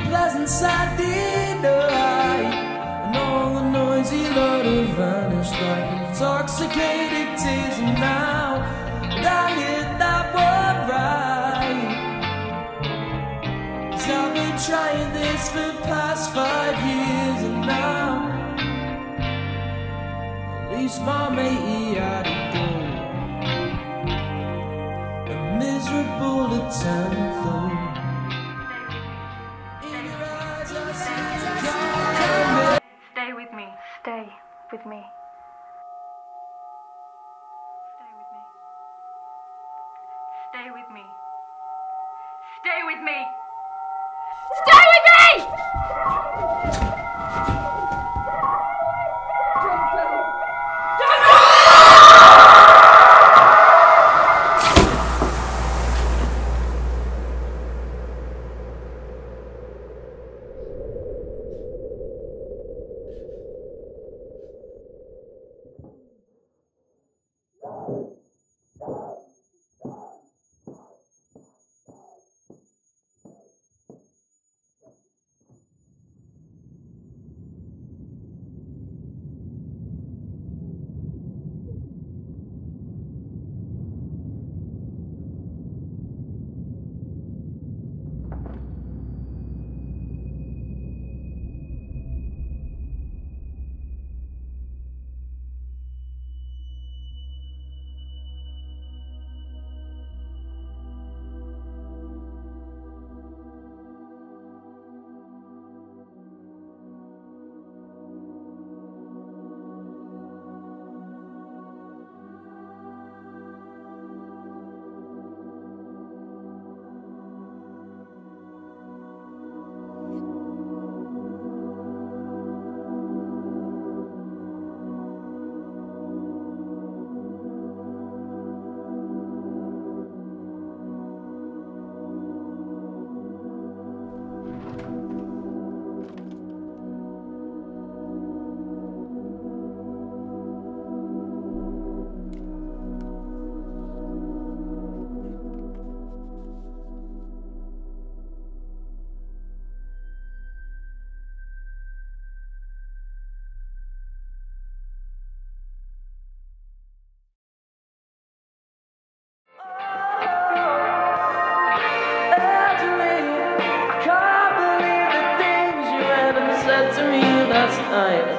pleasant side denied, and all the noisy laughter vanished like intoxicated tears. And now that I hit that word right, 'cause I've been trying this for the past 5 years, and now at least my matey had to go. A miserable attempt though. In your eyes I see the coming. Stay with me. Stay with me. Stay with me. Stay with me. Stay with me! Angeline, I can't believe the things you went and said to me last night.